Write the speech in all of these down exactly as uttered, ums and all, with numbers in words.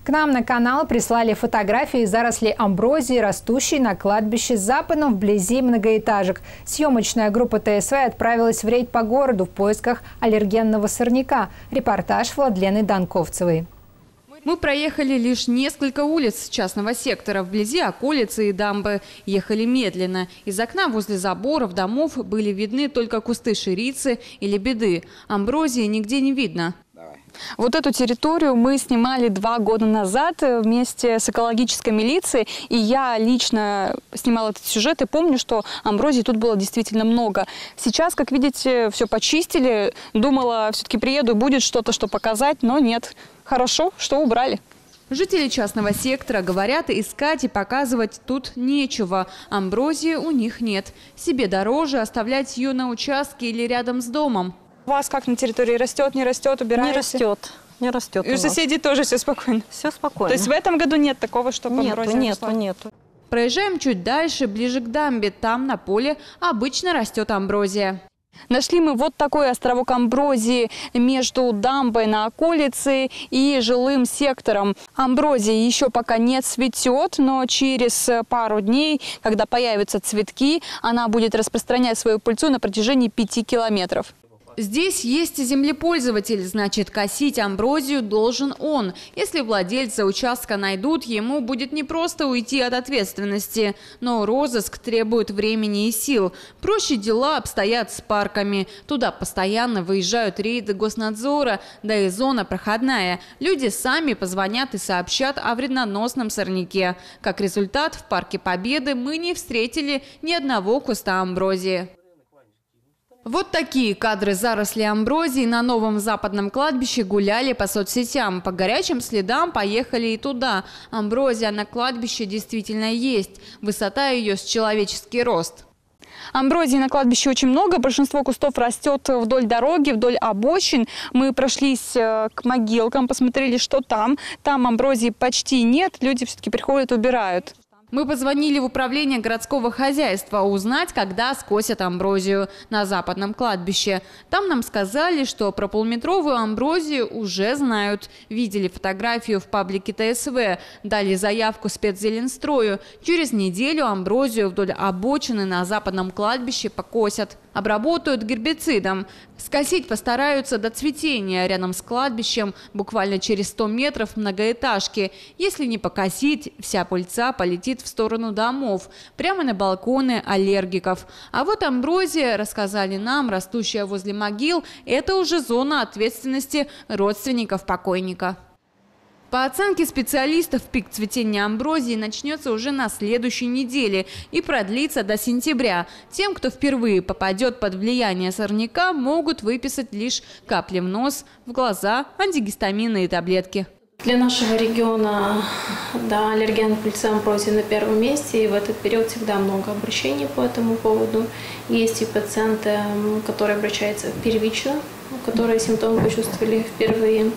К нам на канал прислали фотографии зарослей амброзии, растущей на кладбище Западном вблизи многоэтажек. Съемочная группа ТСВ отправилась в рейд по городу в поисках аллергенного сорняка. Репортаж Владлены Данковцевой. Мы проехали лишь несколько улиц частного сектора. Вблизи околицы и дамбы. Ехали медленно. Из окна возле заборов домов были видны только кусты ширицы и лебеды. Амброзии нигде не видно. Вот эту территорию мы снимали два года назад вместе с экологической милицией. И я лично снимала этот сюжет и помню, что амброзии тут было действительно много. Сейчас, как видите, все почистили. Думала, все-таки приеду и будет что-то, что показать, но нет. Хорошо, что убрали. Жители частного сектора говорят, искать и показывать тут нечего. Амброзии у них нет. Себе дороже оставлять ее на участке или рядом с домом. У вас как на территории растет, не растет, убираете? Не растет, не растет. И у соседей тоже все спокойно? Все спокойно. То есть в этом году нет такого, что амброзия Нет, росла? нет, нет. Проезжаем чуть дальше, ближе к дамбе. Там на поле обычно растет амброзия. Нашли мы вот такой островок амброзии между дамбой на околице и жилым сектором. Амброзия еще пока не цветет, но через пару дней, когда появятся цветки, она будет распространять свою пыльцу на протяжении пяти километров. Здесь есть землепользователь, значит, косить амброзию должен он. Если владельца участка найдут, ему будет непросто уйти от ответственности. Но розыск требует времени и сил. Проще дела обстоят с парками. Туда постоянно выезжают рейды госнадзора, да и зона проходная. Люди сами позвонят и сообщат о вредноносном сорняке. Как результат, в парке Победы мы не встретили ни одного куста амброзии. Вот такие кадры зарослей амброзии на новом западном кладбище гуляли по соцсетям. По горячим следам поехали и туда. Амброзия на кладбище действительно есть. Высота ее с человеческий рост. Амброзии на кладбище очень много. Большинство кустов растет вдоль дороги, вдоль обочин. Мы прошлись к могилкам, посмотрели, что там. Там амброзии почти нет. Люди все-таки приходят, убирают. Мы позвонили в управление городского хозяйства узнать, когда скосят амброзию на западном кладбище. Там нам сказали, что про полуметровую амброзию уже знают. Видели фотографию в паблике ТСВ, дали заявку спецзеленстрою. Через неделю амброзию вдоль обочины на западном кладбище покосят. Обработают гербицидом. Скосить постараются до цветения рядом с кладбищем, буквально через сто метров многоэтажки. Если не покосить, вся пыльца полетит в сторону домов, прямо на балконы аллергиков. А вот амброзия, рассказали нам, растущая возле могил, это уже зона ответственности родственников покойника. По оценке специалистов, пик цветения амброзии начнется уже на следующей неделе и продлится до сентября. Тем, кто впервые попадет под влияние сорняка, могут выписать лишь капли в нос, в глаза, антигистаминные таблетки. Для нашего региона, да, аллерген пыльцы амброзии на первом месте, и в этот период всегда много обращений по этому поводу. Есть и пациенты, которые обращаются первично, которые симптомы почувствовали впервые.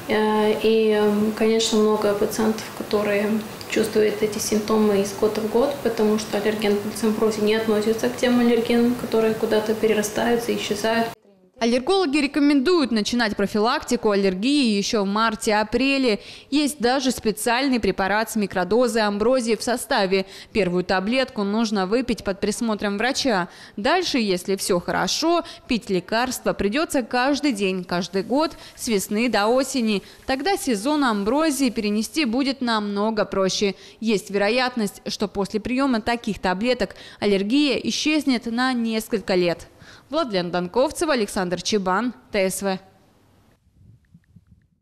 И, конечно, много пациентов, которые чувствуют эти симптомы из года в год, потому что аллерген пыльцы амброзии не относится к тем аллергенам, которые куда-то перерастаются и исчезают. Аллергологи рекомендуют начинать профилактику аллергии еще в марте-апреле. Есть даже специальный препарат с микродозой амброзии в составе. Первую таблетку нужно выпить под присмотром врача. Дальше, если все хорошо, пить лекарства придется каждый день, каждый год, с весны до осени. Тогда сезон амброзии перенести будет намного проще. Есть вероятность, что после приема таких таблеток аллергия исчезнет на несколько лет. Владлена Данковцева, Александр Чебан, ТСВ.